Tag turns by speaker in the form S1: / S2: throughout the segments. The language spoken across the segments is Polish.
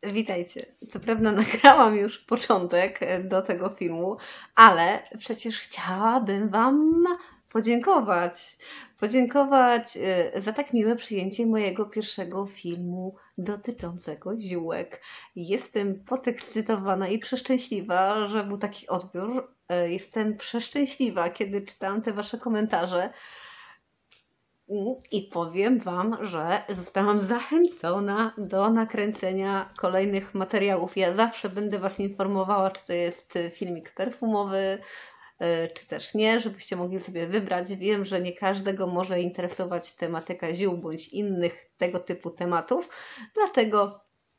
S1: Witajcie. Co prawda nagrałam już początek do tego filmu, ale przecież chciałabym Wam podziękować. Podziękować za tak miłe przyjęcie mojego pierwszego filmu dotyczącego ziółek. Jestem podekscytowana i przeszczęśliwa, że był taki odbiór. Jestem przeszczęśliwa, kiedy czytałam te Wasze komentarze. I powiem Wam, że zostałam zachęcona do nakręcenia kolejnych materiałów. Ja zawsze będę Was informowała, czy to jest filmik perfumowy, czy też nie, żebyście mogli sobie wybrać. Wiem, że nie każdego może interesować tematyka ziół bądź innych tego typu tematów, dlatego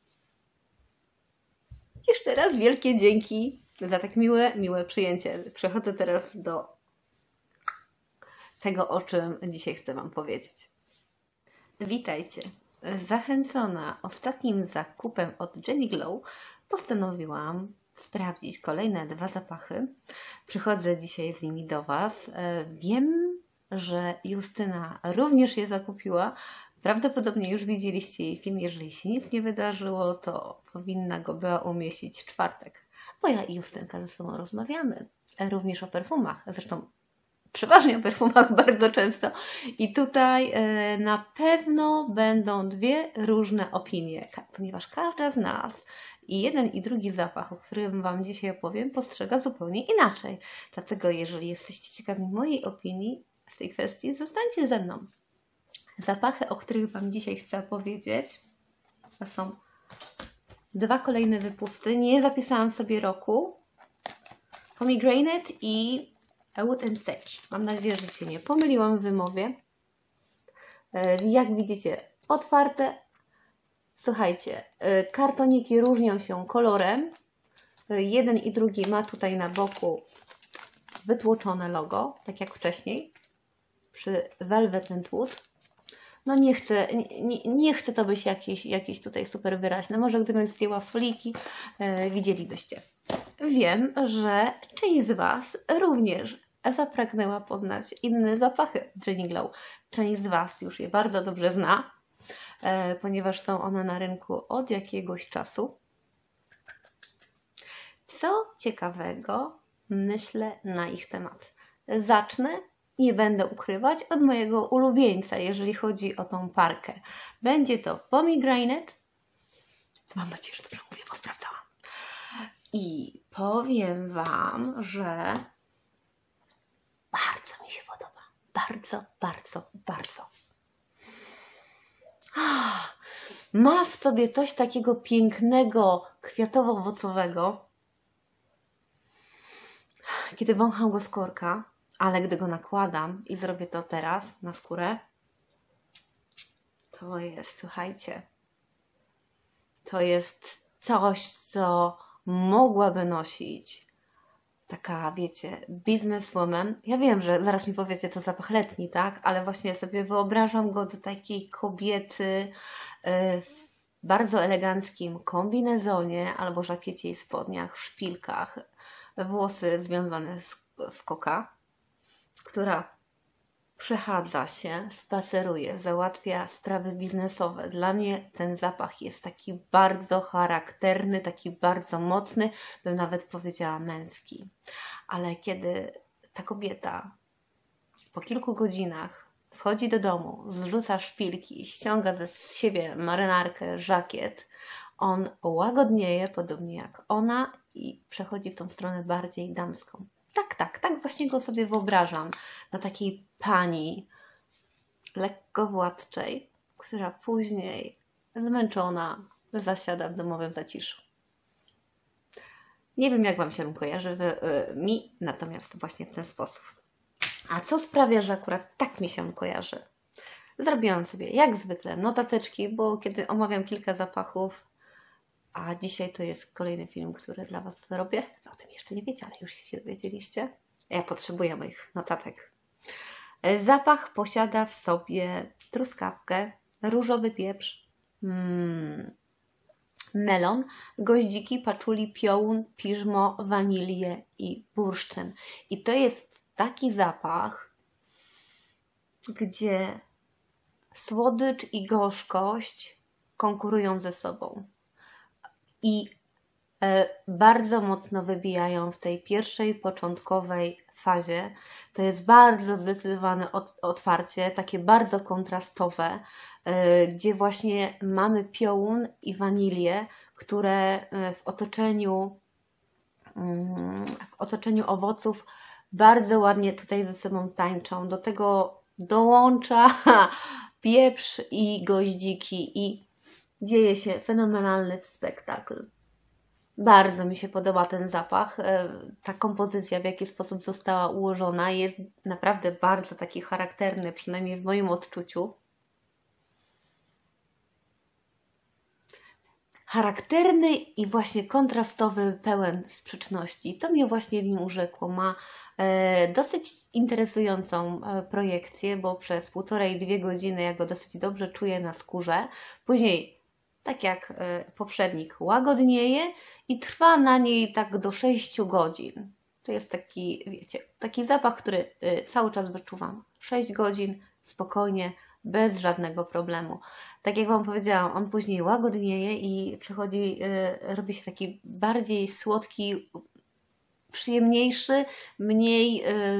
S1: jeszcze raz wielkie dzięki za tak miłe przyjęcie. Przechodzę teraz do tego, o czym dzisiaj chcę Wam powiedzieć. Witajcie. Zachęcona ostatnim zakupem od Jenny Glow postanowiłam sprawdzić kolejne 2 zapachy. Przychodzę dzisiaj z nimi do Was. Wiem, że Justyna również je zakupiła. Prawdopodobnie już widzieliście jej film. Jeżeli się nic nie wydarzyło, to powinna go była umieścić w czwartek. Bo ja i Justynka ze sobą rozmawiamy. Również o perfumach. Zresztą przeważnie o perfumach bardzo często. I tutaj na pewno będą 2 różne opinie, ponieważ każda z nas i jeden i drugi zapach, o którym Wam dzisiaj opowiem, postrzega zupełnie inaczej. Dlatego jeżeli jesteście ciekawi mojej opinii w tej kwestii, zostańcie ze mną. Zapachy, o których Wam dzisiaj chcę opowiedzieć, to są 2 kolejne wypusty. Nie zapisałam sobie roku. Pomegranate i Wood and Sage. Mam nadzieję, że się nie pomyliłam w wymowie. Jak widzicie, otwarte. Słuchajcie, kartoniki różnią się kolorem. Jeden i drugi ma tutaj na boku wytłoczone logo, tak jak wcześniej przy Velvet and Wood. No nie chcę to być jakieś tutaj super wyraźne. Może gdybym zdjęła fliki, widzielibyście. Wiem, że część z Was również zapragnęła poznać inne zapachy Jenny Glow. Część z Was już je bardzo dobrze zna, ponieważ są one na rynku od jakiegoś czasu. Co ciekawego myślę na ich temat? Zacznę, nie będę ukrywać, od mojego ulubieńca, jeżeli chodzi o tą parkę. Będzie to Pomegranate. Mam nadzieję, że dobrze mówię, bo sprawdzałam. I powiem Wam, że bardzo mi się podoba. Bardzo. Ma w sobie coś takiego pięknego, kwiatowo-owocowego. Kiedy wącham go z korka, ale gdy go nakładam i zrobię to teraz na skórę, to jest, słuchajcie, to jest coś, co mogłaby nosić taka, wiecie, businesswoman. Ja wiem, że zaraz mi powiecie, to zapach letni, tak? Ale właśnie sobie wyobrażam go do takiej kobiety w bardzo eleganckim kombinezonie albo żakiecie i spodniach, w szpilkach, włosy związane w koka, która przechadza się, spaceruje, załatwia sprawy biznesowe. Dla mnie ten zapach jest taki bardzo charakterny, taki bardzo mocny, bym nawet powiedziała męski. Ale kiedy ta kobieta po kilku godzinach wchodzi do domu, zrzuca szpilki, ściąga z siebie marynarkę, żakiet, on łagodnieje, podobnie jak ona, i przechodzi w tą stronę bardziej damską. Tak właśnie go sobie wyobrażam. Na takiej pani lekko władczej, która później zmęczona zasiada w domowym zaciszu. Nie wiem, jak Wam się kojarzy, mi natomiast właśnie w ten sposób. A co sprawia, że akurat tak mi się kojarzy? Zrobiłam sobie jak zwykle notateczki, bo kiedy omawiam kilka zapachów, a dzisiaj to jest kolejny film, który dla Was robię. O tym jeszcze nie wiecie, ale już się dowiedzieliście. Ja potrzebuję moich notatek. Zapach posiada w sobie truskawkę, różowy pieprz, melon, goździki, paczuli, piołun, piżmo, wanilię i bursztyn. I to jest taki zapach, gdzie słodycz i gorzkość konkurują ze sobą. i bardzo mocno wybijają w tej pierwszej, początkowej fazie. To jest bardzo zdecydowane otwarcie, takie bardzo kontrastowe, gdzie właśnie mamy piołun i wanilię, które w otoczeniu owoców bardzo ładnie tutaj ze sobą tańczą. Do tego dołącza pieprz i goździki i dzieje się fenomenalny spektakl. Bardzo mi się podoba ten zapach. Ta kompozycja, w jaki sposób została ułożona, jest naprawdę bardzo taki charakterny, przynajmniej w moim odczuciu. Charakterny i właśnie kontrastowy, pełen sprzeczności. To mnie właśnie w nim urzekło. Ma dosyć interesującą projekcję, bo przez 1,5–2 godziny ja go dosyć dobrze czuję na skórze. Później, tak jak poprzednik, łagodnieje i trwa na niej tak do 6 godzin. To jest taki, wiecie, taki zapach, który cały czas wyczuwam. 6 godzin spokojnie, bez żadnego problemu. Tak jak Wam powiedziałam, on później łagodnieje i przechodzi, robi się taki bardziej słodki, przyjemniejszy, mniej,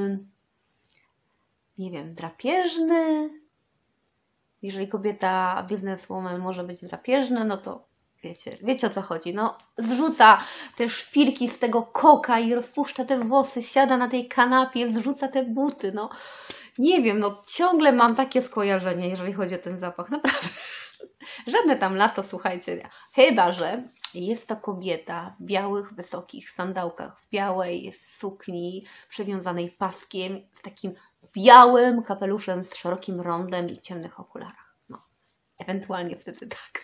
S1: nie wiem, drapieżny. Jeżeli kobieta, bizneswoman może być drapieżna, no to wiecie o co chodzi. No, zrzuca te szpilki z tego koka i rozpuszcza te włosy, siada na tej kanapie, zrzuca te buty, no. Nie wiem, no ciągle mam takie skojarzenia, jeżeli chodzi o ten zapach, naprawdę. Żadne tam lato, słuchajcie. Chyba że jest to kobieta w białych, wysokich sandałkach, w białej sukni przewiązanej paskiem, z takim białym kapeluszem z szerokim rondem i ciemnych okularach. No, ewentualnie wtedy tak.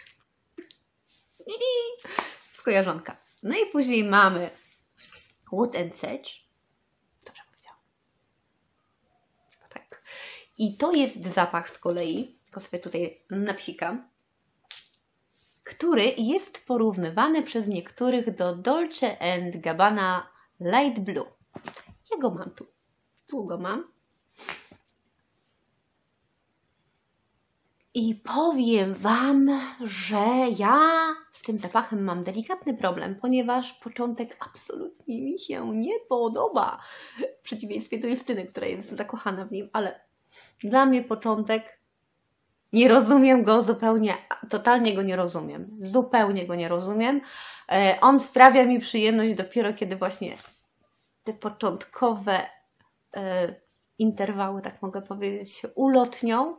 S1: Skojarzonka. No i później mamy Wood and Sedge. Dobrze powiedziałam. Tak. I to jest zapach z kolei, tylko sobie tutaj napsikam, który jest porównywany przez niektórych do Dolce & Gabbana Light Blue. Ja go mam tu. Tu go mam. I powiem Wam, że ja z tym zapachem mam delikatny problem, ponieważ początek absolutnie mi się nie podoba. W przeciwieństwie do Justyny, która jest zakochana w nim, ale dla mnie początek, nie rozumiem go zupełnie, totalnie go nie rozumiem. Zupełnie go nie rozumiem. On sprawia mi przyjemność dopiero kiedy właśnie te początkowe interwały, tak mogę powiedzieć, się ulotnią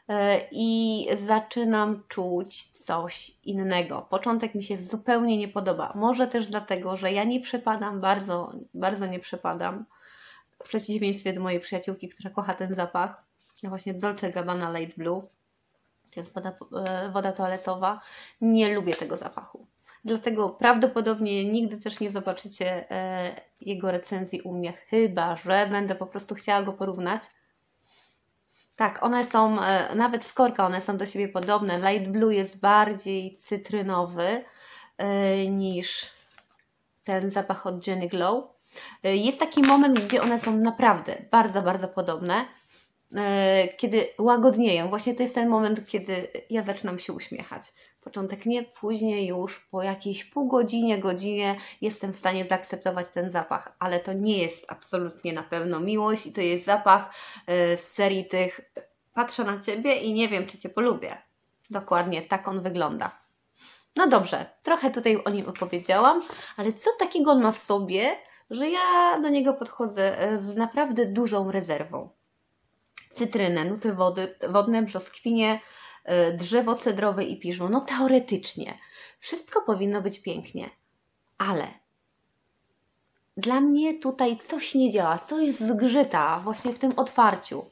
S1: i zaczynam czuć coś innego. Początek mi się zupełnie nie podoba. Może też dlatego, że ja nie przepadam, bardzo nie przepadam. W przeciwieństwie do mojej przyjaciółki, która kocha ten zapach. Właśnie Dolce & Gabbana Light Blue. To jest woda toaletowa. Nie lubię tego zapachu. Dlatego prawdopodobnie nigdy też nie zobaczycie jego recenzji u mnie, chyba że będę po prostu chciała go porównać. Tak, one są, nawet z korka one są do siebie podobne. Light Blue jest bardziej cytrynowy niż ten zapach od Jenny Glow. Jest taki moment, gdzie one są naprawdę bardzo, bardzo podobne. Kiedy łagodnieją. Właśnie to jest ten moment, kiedy ja zaczynam się uśmiechać. Początek nie, później już po jakiejś pół godzinie jestem w stanie zaakceptować ten zapach, ale to nie jest absolutnie na pewno miłość i to jest zapach z serii tych patrzę na Ciebie i nie wiem, czy Cię polubię. Dokładnie, tak on wygląda. No dobrze, trochę tutaj o nim opowiedziałam, ale co takiego on ma w sobie, że ja do niego podchodzę z naprawdę dużą rezerwą. Cytrynę, nuty wodne, brzoskwinie, drzewo cedrowe i piżmo. No teoretycznie. Wszystko powinno być pięknie. Ale dla mnie tutaj coś nie działa. Coś zgrzyta właśnie w tym otwarciu.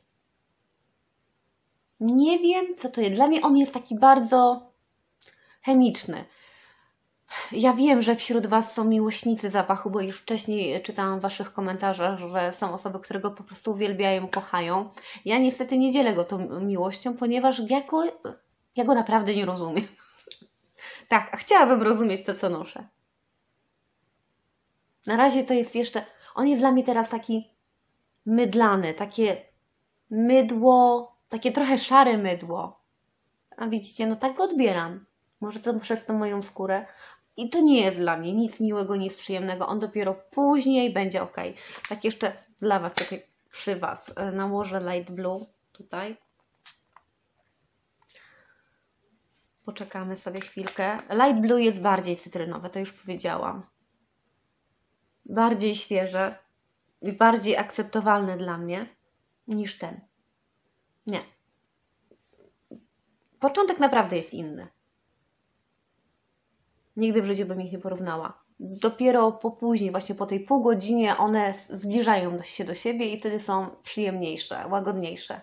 S1: Nie wiem, co to jest. Dla mnie on jest taki bardzo chemiczny. Ja wiem, że wśród Was są miłośnicy zapachu, bo już wcześniej czytałam w Waszych komentarzach, że są osoby, które go po prostu uwielbiają, kochają. Ja niestety nie dzielę go tą miłością, ponieważ ja go naprawdę nie rozumiem. Tak, a chciałabym rozumieć to, co noszę. Na razie to jest jeszcze... On jest dla mnie teraz taki mydlany, takie mydło, takie trochę szare mydło. A widzicie, no tak go odbieram. Może to przez tą moją skórę. I to nie jest dla mnie nic miłego, nic przyjemnego. On dopiero później będzie ok. Tak jeszcze dla Was, tutaj przy Was nałożę light blue tutaj. Poczekamy sobie chwilkę. Light blue jest bardziej cytrynowe, to już powiedziałam. Bardziej świeże i bardziej akceptowalne dla mnie niż ten. Nie. Początek naprawdę jest inny. Nigdy w życiu bym ich nie porównała. Dopiero po później, właśnie po tej pół godzinie one zbliżają się do siebie i wtedy są przyjemniejsze, łagodniejsze.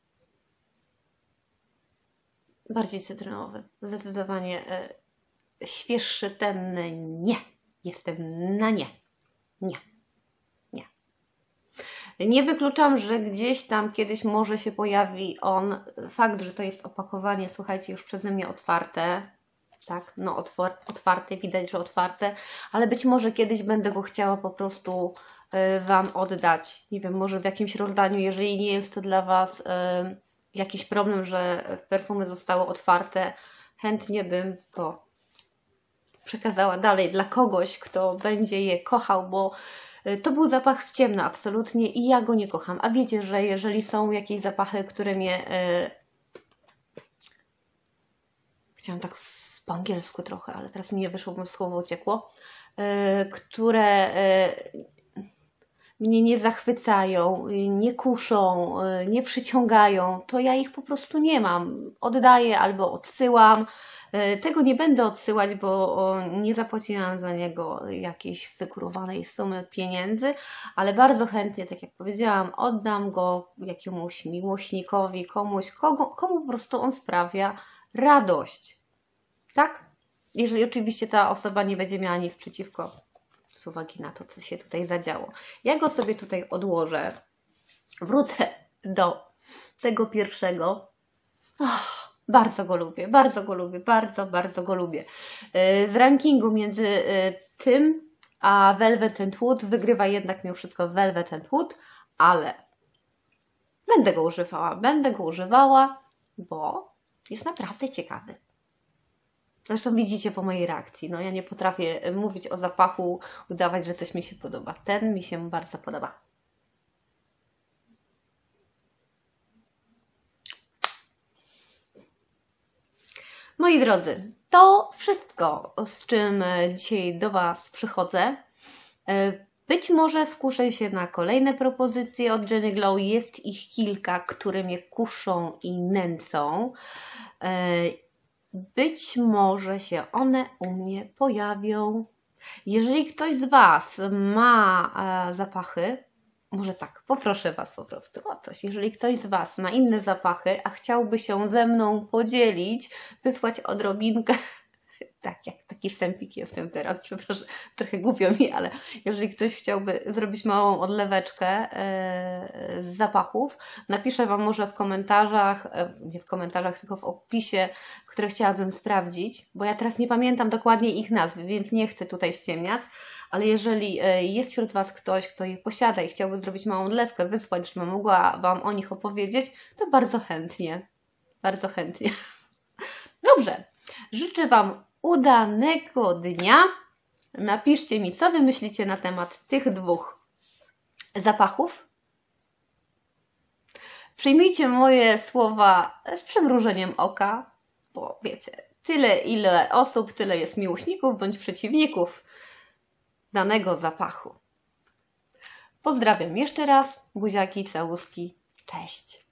S1: Bardziej cytrynowy. Zdecydowanie świeższy ten nie. Jestem na nie. Nie. Nie. Nie wykluczam, że gdzieś tam kiedyś może się pojawi on. Fakt, że to jest opakowanie, słuchajcie, już przeze mnie otwarte. Tak, no otwarte, widać, że otwarte, ale być może kiedyś będę go chciała po prostu Wam oddać. Nie wiem, może w jakimś rozdaniu, jeżeli nie jest to dla Was jakiś problem, że perfumy zostały otwarte, chętnie bym to przekazała dalej dla kogoś, kto będzie je kochał, bo to był zapach w ciemno absolutnie i ja go nie kocham. A wiecie, że jeżeli są jakieś zapachy, które mnie... Chciałam tak po angielsku trochę, ale teraz mi nie wyszło, bo słowo uciekło, które mnie nie zachwycają, nie kuszą, nie przyciągają, to ja ich po prostu nie mam. Oddaję albo odsyłam. Tego nie będę odsyłać, bo nie zapłaciłam za niego jakiejś wykórowanej sumy pieniędzy, ale bardzo chętnie, tak jak powiedziałam, oddam go jakiemuś miłośnikowi, komuś, komu po prostu on sprawia radość. Tak? Jeżeli oczywiście ta osoba nie będzie miała nic przeciwko z uwagi na to, co się tutaj zadziało. Ja go sobie tutaj odłożę. Wrócę do tego pierwszego. Bardzo go lubię, bardzo go lubię, bardzo go lubię. W rankingu między tym a Velvet and Wood wygrywa jednak mimo wszystko Velvet and Wood, ale będę go używała, bo jest naprawdę ciekawy. Zresztą widzicie po mojej reakcji. No ja nie potrafię mówić o zapachu, udawać, że coś mi się podoba. Ten mi się bardzo podoba. Moi drodzy, to wszystko, z czym dzisiaj do Was przychodzę. Być może skuszę się na kolejne propozycje od Jenny Glow. Jest ich kilka, które mnie kuszą i nęcą. Być może się one u mnie pojawią. Jeżeli ktoś z Was ma zapachy, może tak, poproszę Was po prostu o coś. Jeżeli ktoś z Was ma inne zapachy, a chciałby się ze mną podzielić, wysłać odrobinkę, tak jak taki sępik jestem teraz, przepraszam, trochę głupio mi, ale jeżeli ktoś chciałby zrobić małą odleweczkę z zapachów, napiszę Wam może w komentarzach, nie w komentarzach, tylko w opisie, które chciałabym sprawdzić, bo ja teraz nie pamiętam dokładnie ich nazw, więc nie chcę tutaj ściemniać, ale jeżeli jest wśród Was ktoś, kto je posiada i chciałby zrobić małą odlewkę, wysłać, żebym mogła Wam o nich opowiedzieć, to bardzo chętnie. Bardzo chętnie. Dobrze. Życzę Wam udanego dnia. Napiszcie mi, co Wy myślicie na temat tych dwóch zapachów. Przyjmijcie moje słowa z przymrużeniem oka, bo wiecie, tyle ile osób, tyle jest miłośników bądź przeciwników danego zapachu. Pozdrawiam jeszcze raz, buziaki, całuski, cześć!